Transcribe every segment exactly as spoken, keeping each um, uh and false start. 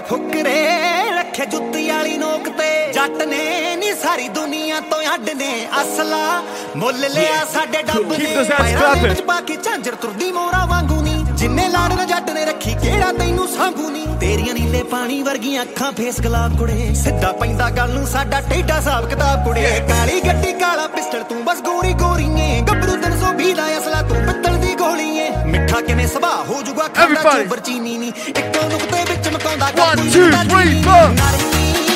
फुकरे रखे जुत्ती वाली नोक ते जट ने नी सारी दुनिया तो अड ने असला मुल लिया साडे डब ने पैरां दे विच बाकी झांजर तुरदी मोरा वांगू नी जिन्ने लाड़ जट ने रखी केड़ा तैनू सांगू नी तेरियां नीले पानी वर्गियां अखां फेस गुलाब कुड़े सिद्धा पैंदा गल नू साडा टेढ़ा हिसाब किताब कुड़े काली गड्डी काला पिस्टल तू बस गोरी गोरी है गबरू तीन सौ बीस दा असला तू पित्तल दी गोली है मिठा किवें सुभा हो जूगा खांदा चोबर चीनी नी इक्को नुक्ते विच मकाउंदा one two three four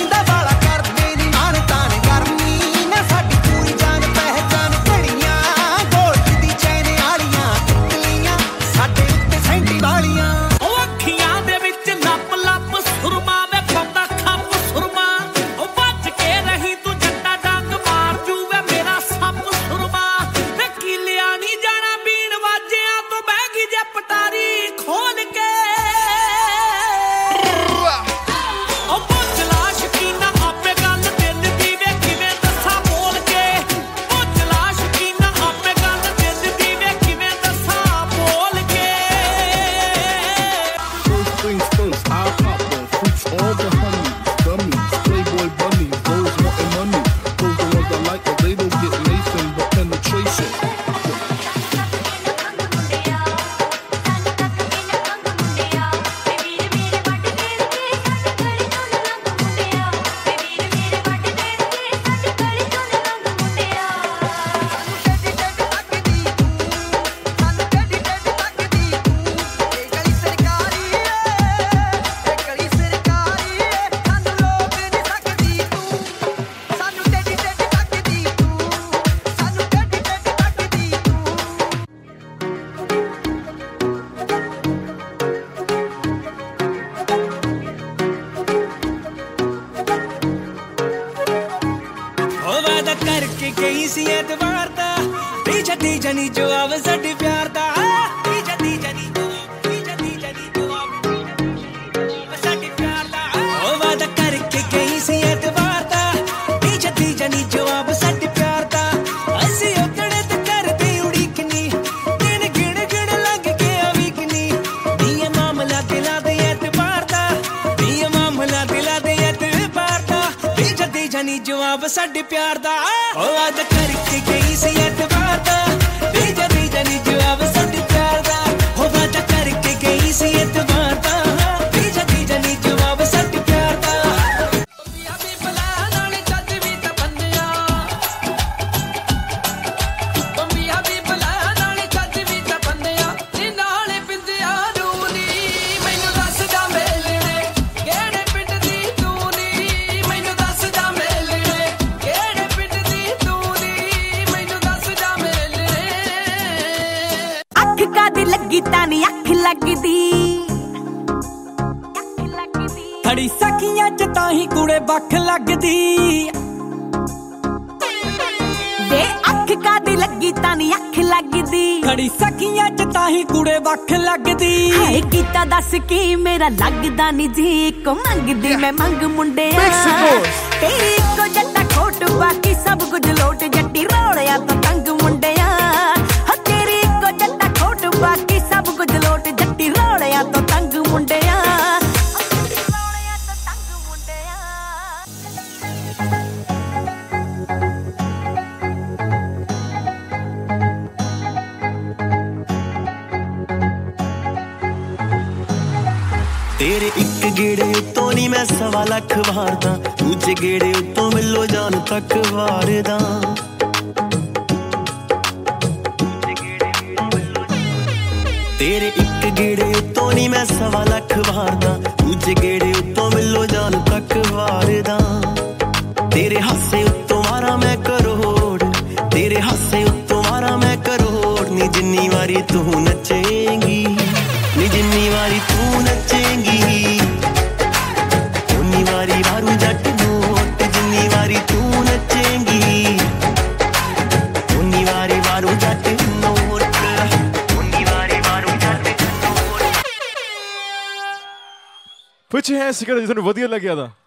करके गई सी एतवार दा टीजा टीजा नी जवाब साडे प्यार दा टीजा टीजा नी जवाब टीजा टीजा नी जवाब साडे प्यार दा ओ वादा करके गई सी एतवार दा टीजा टीजा नी जवाब साडे प्यार दा असी ओकड़े ते करदे उड़ीकनी दिन गिण गिण लग गया वीकनी नी मामला दिला दे एतवार दा नी मामला दिला दे एतवार दा टीजा टीजा नी जवाब साडे प्यार दा ओ वादा करके गई सी एतवार दा टीजा टीजा नी जवाब साडे प्यार दा ओ वादा करके गई सी एतवार दा टीजा टीजा नी जवाब साडे प्यार दा पिया भी भला नाले जज भी ता बंदिया पिया भी भला नाले जज भी ता बंदिया नी नाले पिंदिया रूनी मैनू दस जा मेलणे केड़े पिंड दी तू नी मैनू दस जा मेलणे केड़े पिंड दी तू नी मैनू दस जा मेलणे अख कादी लगी तानी अख लगदी खड़ी सखियां च ताही कुड़े बख लगदी वे अख कादी लगी तानी अख लगदी खड़ी सखियां च ताही कुड़े बख लगदी हाय कीता दस की मेरा लगदा नी जी को मंगदी मैं मंग मुंडिया तेरी को जट्टा खोट बाकी सब कुछ लोट जट्टी रोड़िया तो तंग मुंडिया तेरी को जट्टा खोट बाकी सब कुछ लोट जट्टी रोड़िया तो तंग मुंडिया तेरे एक गेड़े उत्तों नी मैं सवा लख वारदा दूजे गेड़े उत्तों मिलो जान तक वारदा तेरे एक गेड़े उत्तों नी मैं सवा लख वारदा दूजे गेड़े उत्तों मिलो जान तक वारदा तेरे हासे उत्तों मारा मैं करोड़ तेरे हासे उत्तों मारा मैं करोड़ नी जिन्नी वारी तू नचेंगी नी जिन्नी वारी तू नचेंगी उन्नी वारी वारू जट नोट जिन्नी वारी तू नचेंगी उन्नी वारी वारू जट नोट उन्नी वारी वारू जट नोट Put your hands together, ਤੁਹਾਨੂੰ ਵਧੀਆ ਲੱਗਿਆ ਦਾ